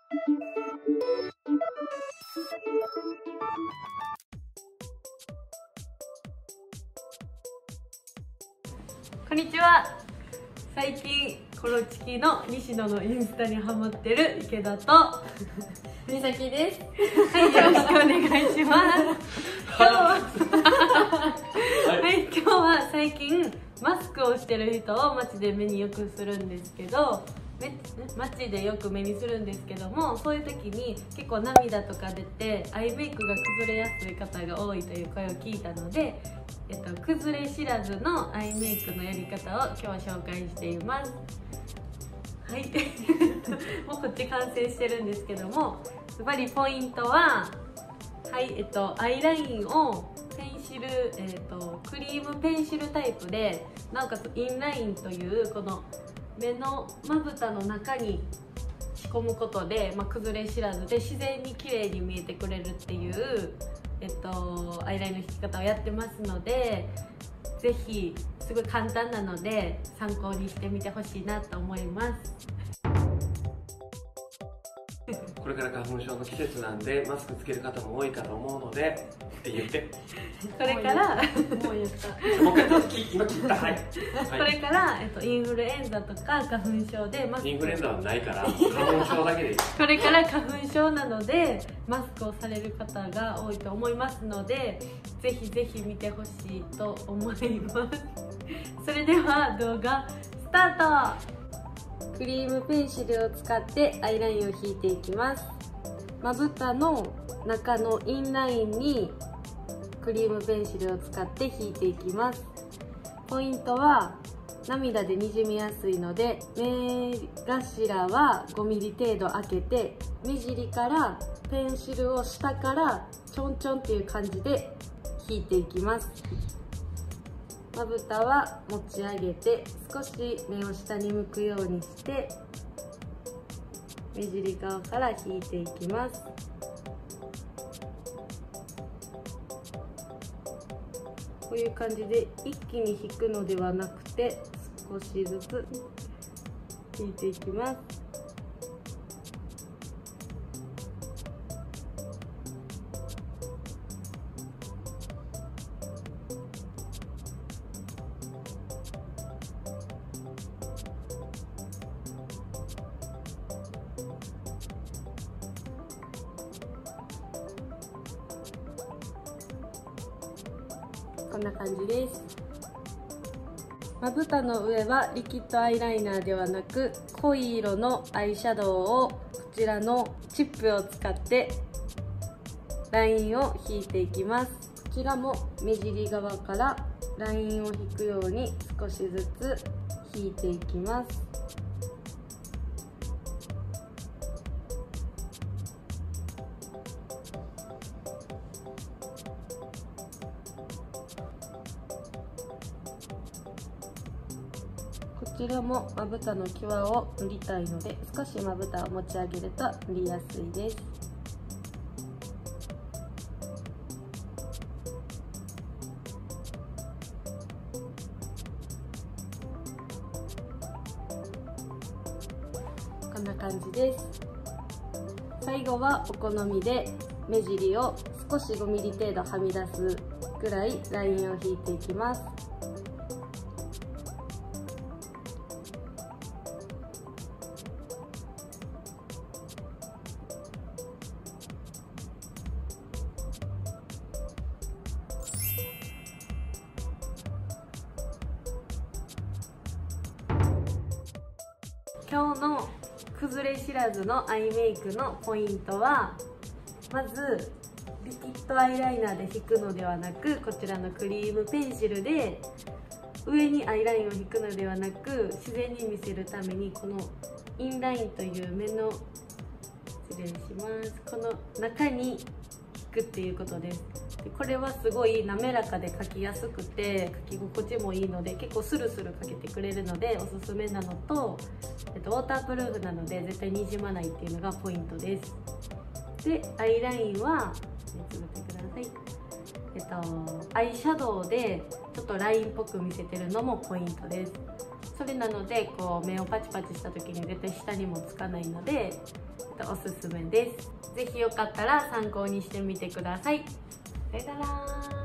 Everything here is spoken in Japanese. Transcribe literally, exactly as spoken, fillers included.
こんにちは。最近コロチキの西野のインスタにハマってる池田とみさきです。 はい、よろしくお願いします。今日ははい、今日は最近マスクをしてる人を街で目によくするんですけど、街でよく目にするんですけども、そういう時に結構涙とか出てアイメイクが崩れやすい方が多いという声を聞いたので、えっと、崩れ知らずのアイメイクのやり方を今日は紹介しています。はい、もうこっち完成してるんですけども、ズバリポイントは、はい、えっと、アイラインをペンシル、えっと、クリームペンシルタイプで、なおかつインラインというこの目のまぶたの中に仕込むことで、まあ、崩れ知らずで自然に綺麗に見えてくれるっていう、えっと、アイラインの引き方をやってますので、ぜひすごい簡単なので参考にしてみてほしいなと思います。 これから花粉症の季節なんでマスクつける方も多いかと思うのでって言って、 これからもう言ったもう一回今切った。はい、 これから、えっと、インフルエンザとか花粉症でマスク、 インフルエンザはないから花粉症だけでいい。 これから花粉症なのでマスクをされる方が多いと思いますので、ぜひぜひ見てほしいと思います。それでは動画スタート。クリームペンシルを使ってアイラインを引いていきます。まぶたの中のインラインにクリームペンシルを使って引いていきます。ポイントは涙でにじみやすいので、目頭はごミリ程度開けて、目尻からペンシルを下からちょんちょんっていう感じで引いていきます。まぶたは持ち上げて少し目を下に向くようにして目尻側から引いていきます。こういう感じで一気に引くのではなくて、少しずつ引いていきます。こんな感じです。まぶたの上はリキッドアイライナーではなく、濃い色のアイシャドウをこちらのチップを使ってラインを引いていきます。こちらも目尻側からラインを引くように少しずつ引いていきます。こちらもまぶたの際を塗りたいので、少しまぶたを持ち上げると塗りやすいです。こんな感じです。最後はお好みで目尻を少しごミリ程度はみ出すぐらいラインを引いていきます。今日の崩れ知らずのアイメイクのポイントは、まずリキッドアイライナーで引くのではなく、こちらのクリームペンシルで上にアイラインを引くのではなく、自然に見せるためにこのインラインという目の、失礼します、この中に引くっていうことです。でこれはすごい滑らかで描きやすくて描き心地もいいので、結構スルスル描けてくれるのでおすすめなのと、えっと、ウォータープルーフなので絶対にじまないっていうのがポイントです。でアイラインはつぶってください。えっと、アイシャドウでちょっとラインっぽく見せてるのもポイントです。 それなのでこう目をパチパチした時に絶対下にもつかないのでおすすめです。ぜひよかったら参考にしてみてください。さよなら。